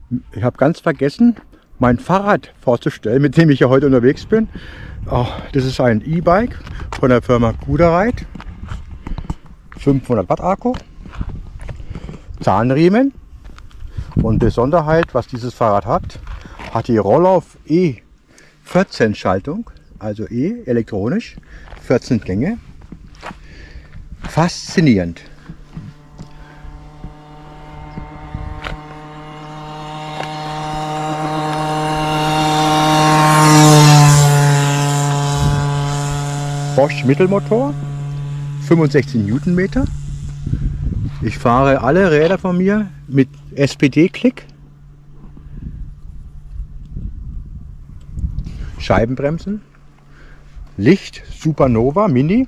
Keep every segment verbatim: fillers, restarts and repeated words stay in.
Ich habe ganz vergessen, mein Fahrrad vorzustellen, mit dem ich ja heute unterwegs bin. Oh, das ist ein E-Bike von der Firma Gudereit. fünfhundert Watt Akku, Zahnriemen und Besonderheit, was dieses Fahrrad hat, hat die Rollauf E vierzehn Schaltung, also E elektronisch, vierzehn Gänge. Faszinierend. Bosch Mittelmotor, fünfundsechzig Newtonmeter. Ich fahre alle Räder von mir mit S P D-Klick. Scheibenbremsen. Licht Supernova Mini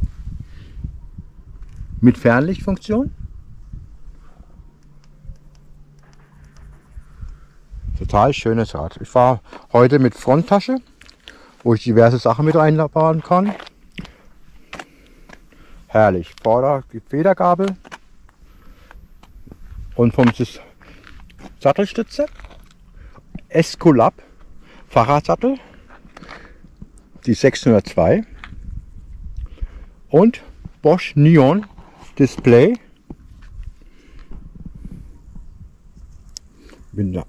mit Fernlichtfunktion. Total schönes Rad. Ich fahre heute mit Fronttasche, wo ich diverse Sachen mit reinbauen kann. Herrlich. Vorder die Federgabel und vom Sattelstütze. Escolab Fahrradsattel, die sechshundertzwei und Bosch Neon Display. Mit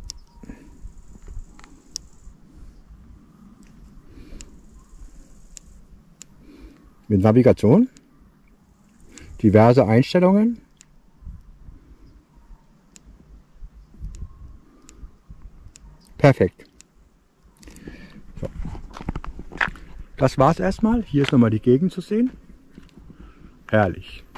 Navigation, diverse Einstellungen. Perfekt. So. Das war's erstmal. Hier ist nochmal die Gegend zu sehen. Herrlich.